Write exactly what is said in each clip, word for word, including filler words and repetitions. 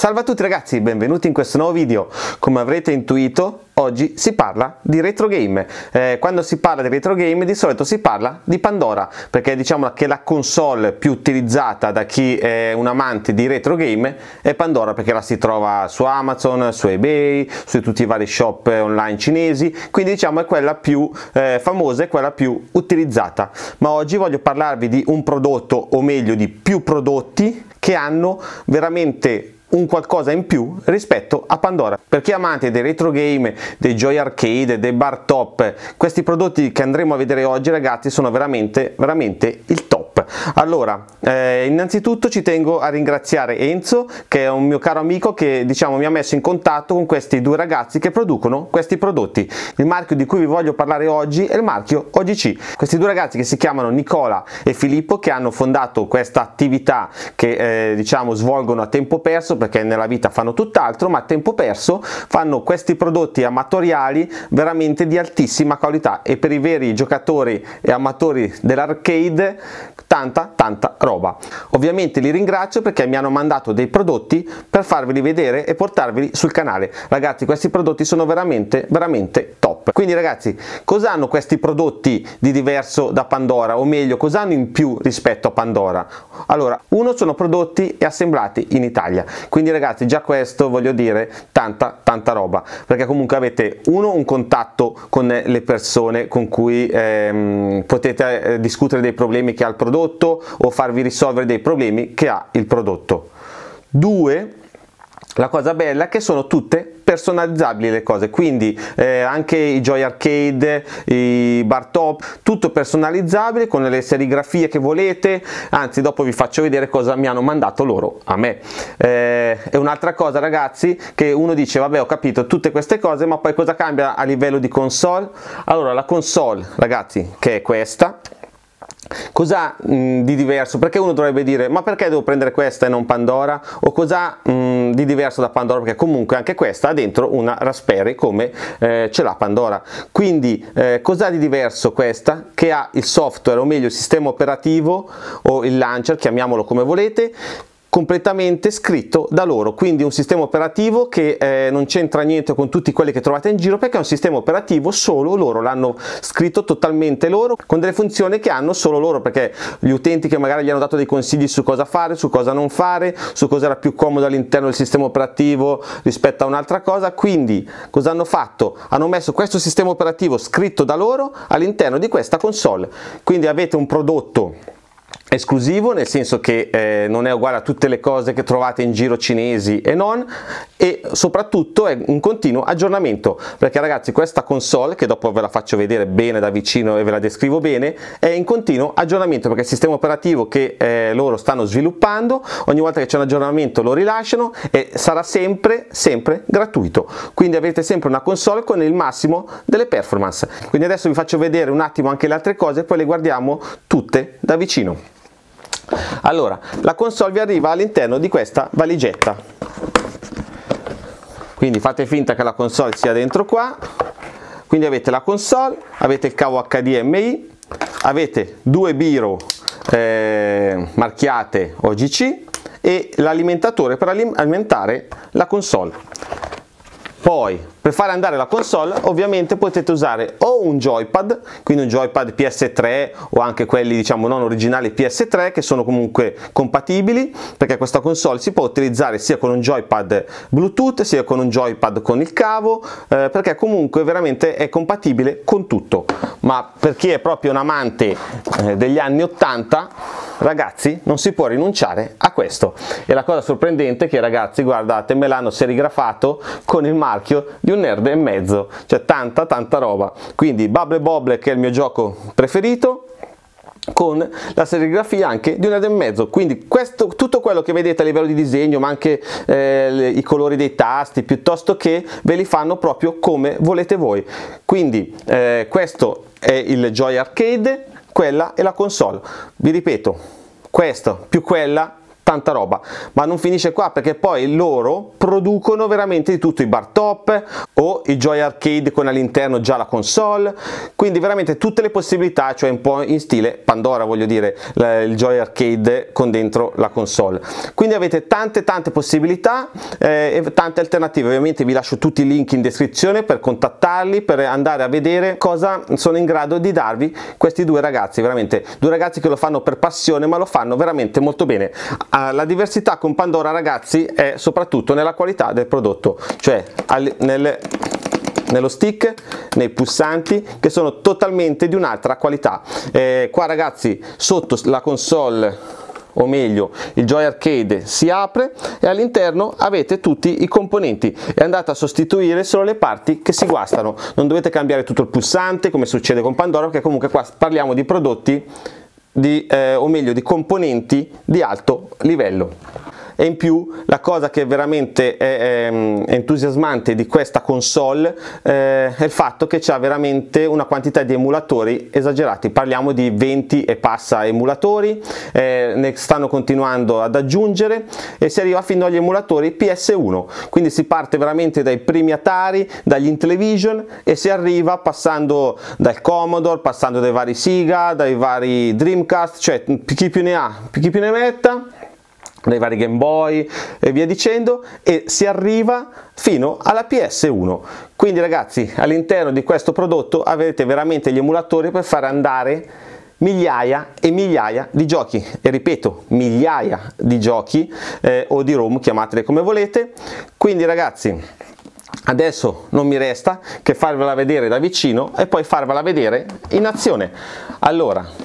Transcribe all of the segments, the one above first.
Salve a tutti ragazzi, benvenuti in questo nuovo video. Come avrete intuito, oggi si parla di retro game. Eh, quando si parla di retro game di solito si parla di Pandora, perché diciamo che la console più utilizzata da chi è un amante di retro game è Pandora, perché la si trova su Amazon, su eBay, su tutti i vari shop online cinesi, quindi diciamo è quella più eh, famosa e quella più utilizzata. Ma oggi voglio parlarvi di un prodotto, o meglio di più prodotti, che hanno veramente un qualcosa in più rispetto a Pandora. Per chi è amante dei retro game, dei Joy Arcade, dei bar top, questi prodotti che andremo a vedere oggi ragazzi sono veramente veramente il top. Allora, eh, innanzitutto ci tengo a ringraziare Enzo, che è un mio caro amico che diciamo mi ha messo in contatto con questi due ragazzi che producono questi prodotti. Il marchio di cui vi voglio parlare oggi è il marchio O G C. Questi due ragazzi che si chiamano Nicola e Filippo, che hanno fondato questa attività che eh, diciamo svolgono a tempo perso, perché nella vita fanno tutt'altro, ma a tempo perso fanno questi prodotti amatoriali veramente di altissima qualità, e per i veri giocatori e amatori dell'arcade tanta tanta roba. Ovviamente li ringrazio perché mi hanno mandato dei prodotti per farveli vedere e portarveli sul canale. Ragazzi, questi prodotti sono veramente veramente top. Quindi ragazzi, cosa hanno questi prodotti di diverso da Pandora, o meglio cosa hanno in più rispetto a Pandora? Allora, uno, sono prodotti e assemblati in Italia, quindi ragazzi già questo voglio dire tanta tanta roba, perché comunque avete uno un contatto con le persone con cui ehm, potete eh, discutere dei problemi che ha il prodotto o farvi risolvere dei problemi che ha il prodotto. Due, la cosa bella è che sono tutte personalizzabili le cose, quindi eh, anche i Joy Arcade, i bar top, tutto personalizzabile con le serigrafie che volete. Anzi, dopo vi faccio vedere cosa mi hanno mandato loro a me. Eh, e un'altra cosa ragazzi, che uno dice vabbè ho capito tutte queste cose, ma poi cosa cambia a livello di console? Allora, la console ragazzi, che è questa, cos'ha di diverso? Perché uno dovrebbe dire ma perché devo prendere questa e non Pandora? O cos'ha di diverso da Pandora? Perché comunque anche questa ha dentro una Raspberry come eh, ce l'ha Pandora. Quindi eh, cos'ha di diverso questa? Che ha il software, o meglio il sistema operativo o il launcher, chiamiamolo come volete, completamente scritto da loro, quindi un sistema operativo che eh, non c'entra niente con tutti quelli che trovate in giro, perché è un sistema operativo solo loro, l'hanno scritto totalmente loro, con delle funzioni che hanno solo loro, perché gli utenti che magari gli hanno dato dei consigli su cosa fare, su cosa non fare, su cosa era più comodo all'interno del sistema operativo rispetto a un'altra cosa. Quindi cosa hanno fatto? Hanno messo questo sistema operativo scritto da loro all'interno di questa console, quindi avete un prodotto esclusivo, nel senso che eh, non è uguale a tutte le cose che trovate in giro cinesi e non, e soprattutto è un continuo aggiornamento, perché ragazzi questa console, che dopo ve la faccio vedere bene da vicino e ve la descrivo bene, è in continuo aggiornamento, perché il sistema operativo che eh, loro stanno sviluppando, ogni volta che c'è un aggiornamento lo rilasciano e sarà sempre sempre gratuito, quindi avete sempre una console con il massimo delle performance. Quindi adesso vi faccio vedere un attimo anche le altre cose e poi le guardiamo tutte da vicino. Allora, la console vi arriva all'interno di questa valigetta, quindi fate finta che la console sia dentro qua. Quindi avete la console, avete il cavo H D M I, avete due biro eh, marchiate O G C e l'alimentatore per alimentare la console. Poi per fare andare la console ovviamente potete usare o un joypad, quindi un joypad P S tre o anche quelli diciamo non originali P S tre, che sono comunque compatibili, perché questa console si può utilizzare sia con un joypad Bluetooth sia con un joypad con il cavo, eh, perché comunque veramente è compatibile con tutto. Ma per chi è proprio un amante eh, degli anni ottanta ragazzi non si può rinunciare a questo. E la cosa sorprendente è che ragazzi guardate, me l'hanno serigrafato con il marchio di un nerd e mezzo, cioè tanta tanta roba. Quindi Bubble Bobble, che è il mio gioco preferito, con la serigrafia anche di un nerd e mezzo. Quindi questo, tutto quello che vedete a livello di disegno, ma anche eh, i colori dei tasti, piuttosto che ve li fanno proprio come volete voi. Quindi eh, questo è il Joy Arcade, quella è la console. Vi ripeto, questo più quella, tanta roba. Ma non finisce qua, perché poi loro producono veramente di tutto, i bar top o i Joy Arcade con all'interno già la console, quindi veramente tutte le possibilità, cioè un po' in stile Pandora, voglio dire, il Joy Arcade con dentro la console. Quindi avete tante tante possibilità eh, e tante alternative. Ovviamente vi lascio tutti i link in descrizione per contattarli, per andare a vedere cosa sono in grado di darvi questi due ragazzi, veramente due ragazzi che lo fanno per passione, ma lo fanno veramente molto bene. La diversità con Pandora, ragazzi, è soprattutto nella qualità del prodotto, cioè nelle nello stick, nei pulsanti, che sono totalmente di un'altra qualità. Eh, qua ragazzi, sotto la console, o meglio il Joy Arcade, si apre e all'interno avete tutti i componenti e andate a sostituire solo le parti che si guastano, non dovete cambiare tutto il pulsante come succede con Pandora, perché comunque qua parliamo di prodotti di, eh, o meglio di componenti di alto livello. E in più la cosa che veramente è, è, è entusiasmante di questa console eh, è il fatto che c'ha veramente una quantità di emulatori esagerati, parliamo di venti e passa emulatori, eh, ne stanno continuando ad aggiungere e si arriva fino agli emulatori P S uno, quindi si parte veramente dai primi Atari, dagli Intellivision e si arriva passando dal Commodore, passando dai vari Sega, dai vari Dreamcast, cioè chi più ne ha, chi più ne metta, dai vari Game Boy e via dicendo, e si arriva fino alla P S uno. Quindi ragazzi, all'interno di questo prodotto avete veramente gli emulatori per fare andare migliaia e migliaia di giochi, e ripeto, migliaia di giochi eh, o di ROM, chiamatele come volete. Quindi ragazzi, adesso non mi resta che farvela vedere da vicino e poi farvela vedere in azione. Allora,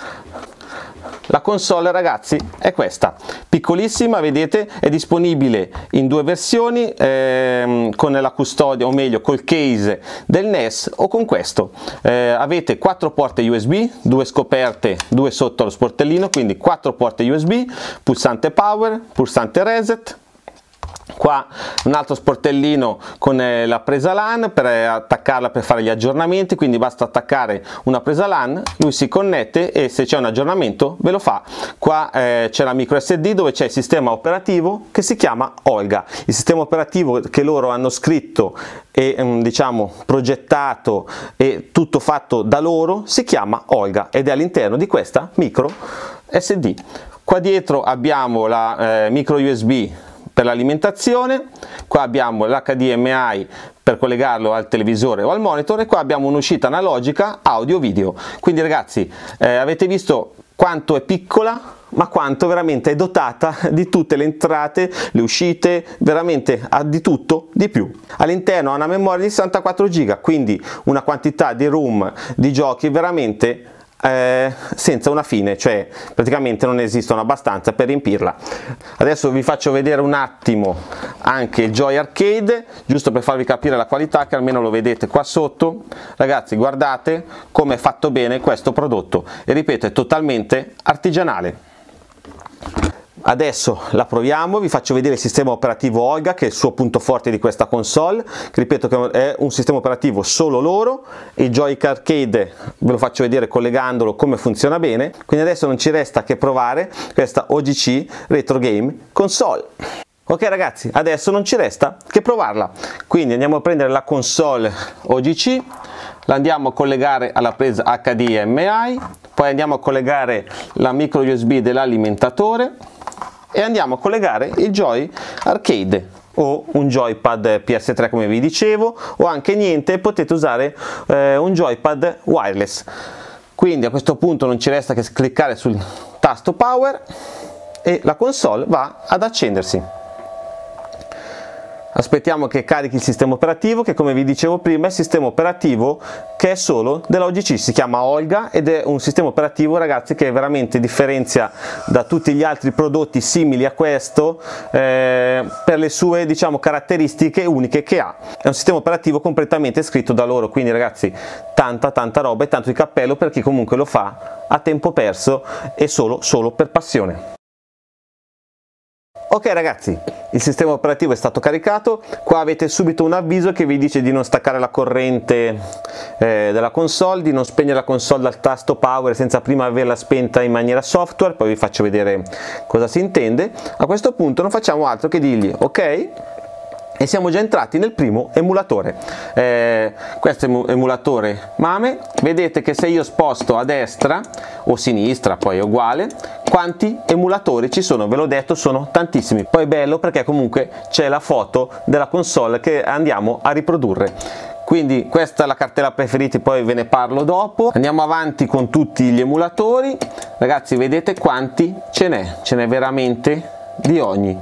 la console ragazzi è questa, piccolissima, vedete, è disponibile in due versioni, ehm, con la custodia, o meglio col case del N E S o con questo. Eh, avete quattro porte U S B, due scoperte, due sotto lo sportellino, quindi quattro porte U S B, pulsante power, pulsante reset. Qua un altro sportellino con eh, la presa LAN per eh, attaccarla per fare gli aggiornamenti, quindi basta attaccare una presa LAN, lui si connette e se c'è un aggiornamento ve lo fa. Qua eh, c'è la micro S D dove c'è il sistema operativo che si chiama Olga, il sistema operativo che loro hanno scritto e um, diciamo progettato e tutto fatto da loro si chiama Olga ed è all'interno di questa micro S D. Qua dietro abbiamo la eh, micro U S B per l'alimentazione, qua abbiamo l'H D M I per collegarlo al televisore o al monitor e qua abbiamo un'uscita analogica audio video. Quindi ragazzi, eh, avete visto quanto è piccola, ma quanto veramente è dotata di tutte le entrate, le uscite, veramente ha di tutto di più. All'interno ha una memoria di sessantaquattro giga, quindi una quantità di ROM di giochi veramente Eh, senza una fine, cioè praticamente non esistono abbastanza per riempirla. Adesso vi faccio vedere un attimo anche il Joy Arcade, giusto per farvi capire la qualità, che almeno lo vedete qua sotto. Ragazzi, guardate come è fatto bene questo prodotto e ripeto, è totalmente artigianale. Adesso la proviamo, vi faccio vedere il sistema operativo Olga, che è il suo punto forte di questa console, che ripeto che è un sistema operativo solo loro. Il Joy Arcade ve lo faccio vedere collegandolo come funziona bene, quindi adesso non ci resta che provare questa O G C Retro Game Console. Ok ragazzi, adesso non ci resta che provarla, quindi andiamo a prendere la console O G C, la andiamo a collegare alla presa H D M I, poi andiamo a collegare la micro U S B dell'alimentatore e andiamo a collegare il Joy Arcade o un joypad P S tre come vi dicevo, o anche niente, potete usare eh, un joypad wireless. Quindi a questo punto non ci resta che cliccare sul tasto power e la console va ad accendersi. Aspettiamo che carichi il sistema operativo, che come vi dicevo prima è il sistema operativo che è solo della O G C, si chiama Olga ed è un sistema operativo ragazzi che veramente differenzia da tutti gli altri prodotti simili a questo eh, per le sue diciamo caratteristiche uniche che ha. È un sistema operativo completamente scritto da loro, quindi ragazzi tanta tanta roba e tanto di cappello per chi comunque lo fa a tempo perso e solo solo per passione. Ok ragazzi, il sistema operativo è stato caricato, qua avete subito un avviso che vi dice di non staccare la corrente eh, della console, di non spegnere la console dal tasto power senza prima averla spenta in maniera software, poi vi faccio vedere cosa si intende. A questo punto non facciamo altro che dirgli ok e siamo già entrati nel primo emulatore. Eh, questo è emulatore MAME. Vedete che se io sposto a destra o sinistra, poi è uguale, quanti emulatori ci sono, ve l'ho detto, sono tantissimi. Poi è bello perché comunque c'è la foto della console che andiamo a riprodurre. Quindi questa è la cartella preferiti, poi ve ne parlo dopo. Andiamo avanti con tutti gli emulatori. Ragazzi, vedete quanti ce n'è, ce n'è veramente di ogni,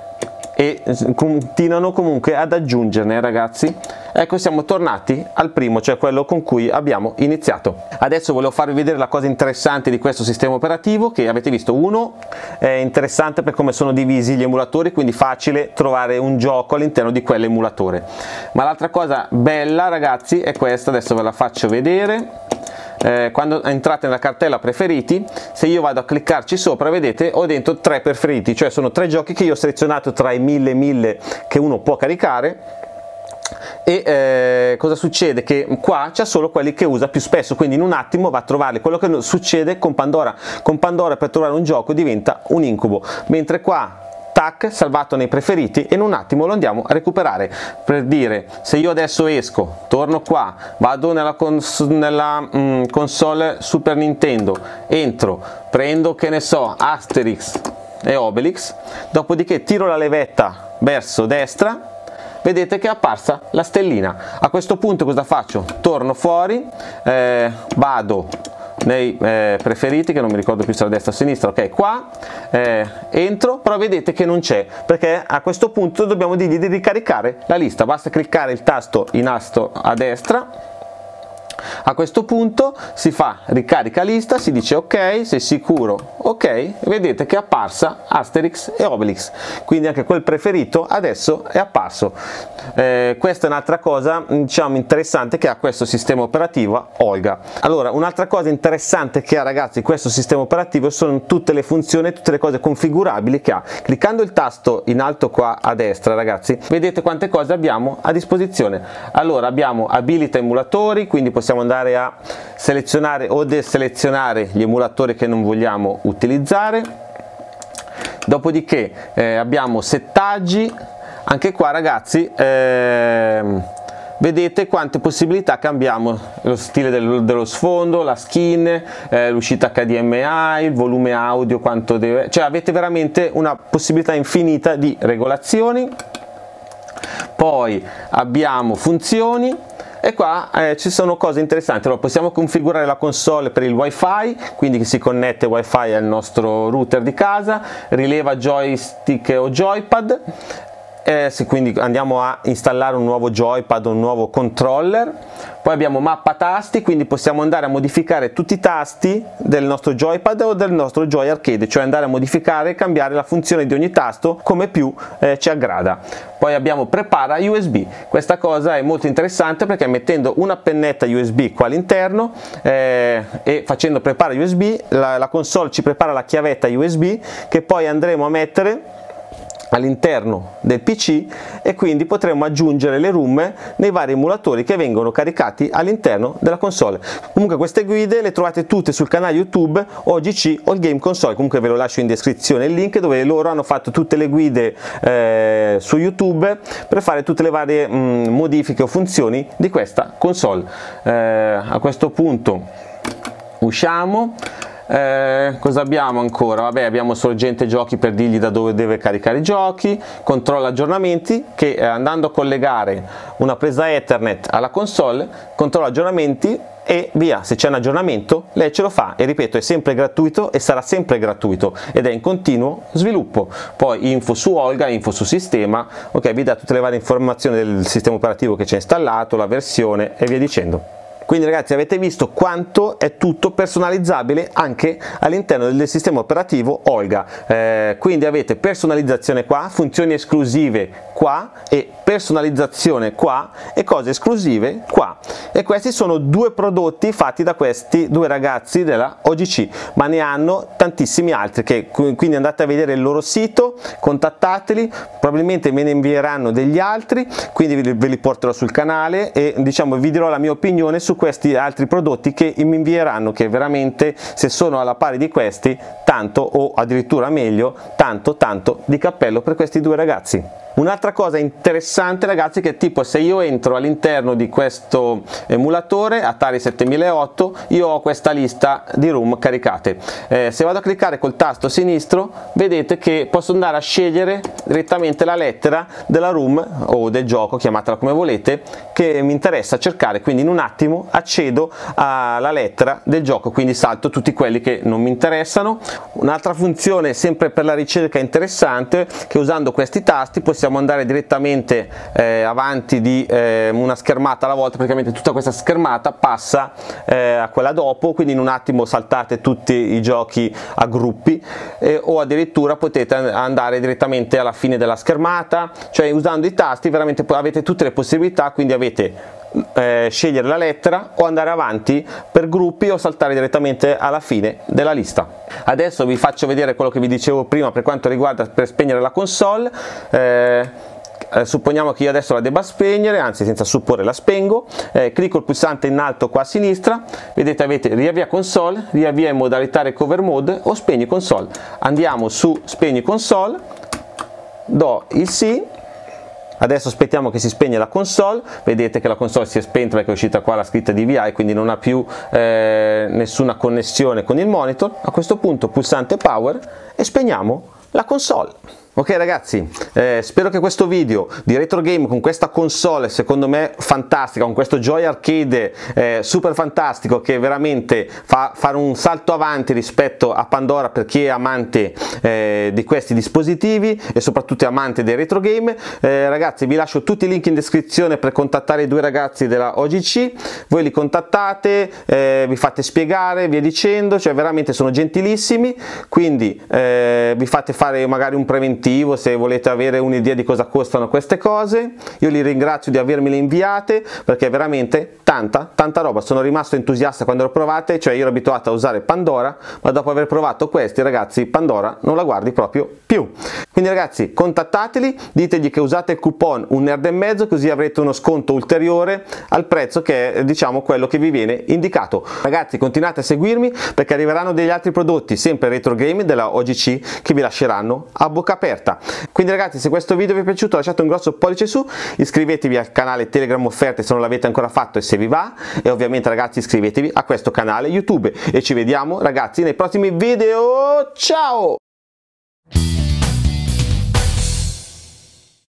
e continuano comunque ad aggiungerne, ragazzi. Ecco, siamo tornati al primo, cioè quello con cui abbiamo iniziato. Adesso volevo farvi vedere la cosa interessante di questo sistema operativo, che avete visto. Uno è interessante per come sono divisi gli emulatori, quindi facile trovare un gioco all'interno di quell'emulatore. Ma l'altra cosa bella, ragazzi, è questa, adesso ve la faccio vedere. Eh, quando entrate nella cartella preferiti, se io vado a cliccarci sopra, vedete, ho dentro tre preferiti, cioè sono tre giochi che io ho selezionato tra i mille e mille che uno può caricare. E eh, cosa succede? Che qua c'è solo quelli che usa più spesso, quindi in un attimo va a trovarli. Quello che succede con Pandora, con Pandora per trovare un gioco diventa un incubo, mentre qua tac, salvato nei preferiti, e in un attimo lo andiamo a recuperare. Per dire, se io adesso esco, torno qua, vado nella, cons nella mm, console Super Nintendo, entro, prendo, che ne so, Asterix e Obelix, dopodiché tiro la levetta verso destra, vedete che è apparsa la stellina. A questo punto cosa faccio? Torno fuori, eh, vado nei eh, preferiti, che non mi ricordo più se era destra o sinistra, ok, qua, eh, entro, però vedete che non c'è, perché a questo punto dobbiamo dirgli di ricaricare la lista. Basta cliccare il tasto in alto a destra. A questo punto si fa ricarica lista, si dice ok, sei sicuro, ok, vedete che è apparsa Asterix e Obelix, quindi anche quel preferito adesso è apparso. Eh, questa è un'altra cosa, diciamo, interessante che ha questo sistema operativo Olga. Allora, un'altra cosa interessante che ha, ragazzi, questo sistema operativo sono tutte le funzioni, tutte le cose configurabili che ha. Cliccando il tasto in alto qua a destra, ragazzi, vedete quante cose abbiamo a disposizione. Allora, abbiamo abilita emulatori, quindi possiamo andare a selezionare o deselezionare gli emulatori che non vogliamo utilizzare. Dopodiché eh, abbiamo settaggi. Anche qua, ragazzi, ehm, vedete quante possibilità cambiamo: lo stile del, dello sfondo, la skin, eh, l'uscita H D M I, il volume audio, quanto deve, cioè avete veramente una possibilità infinita di regolazioni. Poi abbiamo funzioni. E qua eh, ci sono cose interessanti. Allora, possiamo configurare la console per il wifi, quindi che si connette wifi al nostro router di casa, rileva joystick o joypad, eh, se quindi andiamo a installare un nuovo joypad o un nuovo controller. Poi abbiamo mappa tasti, quindi possiamo andare a modificare tutti i tasti del nostro joypad o del nostro Joy Arcade, cioè andare a modificare e cambiare la funzione di ogni tasto come più eh, ci aggrada. Poi abbiamo prepara U S B. Questa cosa è molto interessante perché mettendo una pennetta U S B qua all'interno eh, e facendo prepara U S B, la, la console ci prepara la chiavetta U S B che poi andremo a mettere all'interno del P C, e quindi potremo aggiungere le ROM nei vari emulatori che vengono caricati all'interno della console. Comunque queste guide le trovate tutte sul canale YouTube O G C All Game Console, comunque ve lo lascio in descrizione il link, dove loro hanno fatto tutte le guide eh, su YouTube per fare tutte le varie mh, modifiche o funzioni di questa console. Eh, a questo punto usciamo. Eh, cosa abbiamo ancora? Vabbè, abbiamo sorgente giochi per dirgli da dove deve caricare i giochi, controlla aggiornamenti, che eh, andando a collegare una presa Ethernet alla console controlla aggiornamenti e via, se c'è un aggiornamento lei ce lo fa, e ripeto, è sempre gratuito e sarà sempre gratuito ed è in continuo sviluppo. Poi info su Olga, info su sistema, ok, vi dà tutte le varie informazioni del sistema operativo che c'è installato, la versione e via dicendo. Quindi, ragazzi, avete visto quanto è tutto personalizzabile anche all'interno del sistema operativo Olga. Eh, quindi avete personalizzazione qua, funzioni esclusive qua e personalizzazione qua e cose esclusive qua. E questi sono due prodotti fatti da questi due ragazzi della O G C, ma ne hanno tantissimi altri, che quindi andate a vedere il loro sito, contattateli, probabilmente me ne invieranno degli altri, quindi ve li porterò sul canale e, diciamo, vi dirò la mia opinione su questi altri prodotti che mi invieranno, che veramente, se sono alla pari di questi, tanto o addirittura meglio, tanto tanto di cappello per questi due ragazzi. Un'altra cosa interessante ragazzi, che tipo se io entro all'interno di questo emulatore Atari settemilaotto, io ho questa lista di room caricate. Eh, se vado a cliccare col tasto sinistro vedete che posso andare a scegliere direttamente la lettera della room o del gioco, chiamatela come volete, che mi interessa cercare, quindi in un attimo accedo alla lettera del gioco, quindi salto tutti quelli che non mi interessano. Un'altra funzione sempre per la ricerca interessante, che usando questi tasti possiamo andare direttamente eh, avanti di eh, una schermata alla volta, praticamente tutta questa schermata passa eh, a quella dopo, quindi in un attimo saltate tutti i giochi a gruppi eh, o addirittura potete andare direttamente alla fine della schermata, cioè usando i tasti veramente avete tutte le possibilità, quindi avete Eh, scegliere la lettera o andare avanti per gruppi o saltare direttamente alla fine della lista. Adesso vi faccio vedere quello che vi dicevo prima per quanto riguarda per spegnere la console. eh, eh, supponiamo che io adesso la debba spegnere, anzi senza supporre la spengo. eh, clicco il pulsante in alto qua a sinistra, vedete avete riavvia console, riavvia in modalità recover mode o spegni console. Andiamo su spegni console, do il sì. Adesso aspettiamo che si spegne la console, vedete che la console si è spenta perché è uscita qua la scritta D V I, quindi non ha più eh, nessuna connessione con il monitor. A questo punto pulsante power e spegniamo la console. Ok ragazzi, eh, spero che questo video di retro game con questa console secondo me fantastica, con questo Joy Arcade eh, super fantastico, che veramente fa fare un salto avanti rispetto a Pandora per chi è amante eh, di questi dispositivi e soprattutto amante dei retro game. Eh, ragazzi, vi lascio tutti i link in descrizione per contattare i due ragazzi della O G C, voi li contattate, eh, vi fate spiegare, via dicendo, cioè veramente sono gentilissimi, quindi eh, vi fate fare magari un preventivo se volete avere un'idea di cosa costano queste cose. Io li ringrazio di avermele inviate perché è veramente tanta tanta roba, sono rimasto entusiasta quando l'ho provate, cioè io ero abituato a usare Pandora, ma dopo aver provato questi ragazzi Pandora non la guardi proprio più. Quindi ragazzi, contattateli, ditegli che usate il coupon un nerd e mezzo, così avrete uno sconto ulteriore al prezzo che è diciamo quello che vi viene indicato. Ragazzi, continuate a seguirmi perché arriveranno degli altri prodotti sempre retro game della O G C che vi lasceranno a bocca aperta. Quindi ragazzi, se questo video vi è piaciuto lasciate un grosso pollice su, iscrivetevi al canale Telegram Offerte se non l'avete ancora fatto e se vi va, e ovviamente ragazzi iscrivetevi a questo canale YouTube e ci vediamo ragazzi nei prossimi video. Ciao!